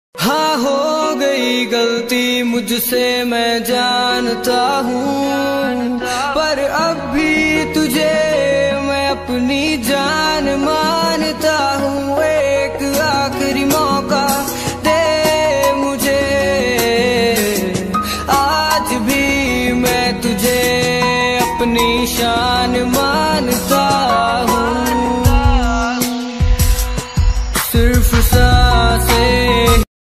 हाँ, हो गई गलती मुझसे मैं जानता हूँ, पर अब भी तुझे मैं अपनी जान मानता हूँ। एक आखिरी मौका दे मुझे, आज भी मैं तुझे अपनी शान मानता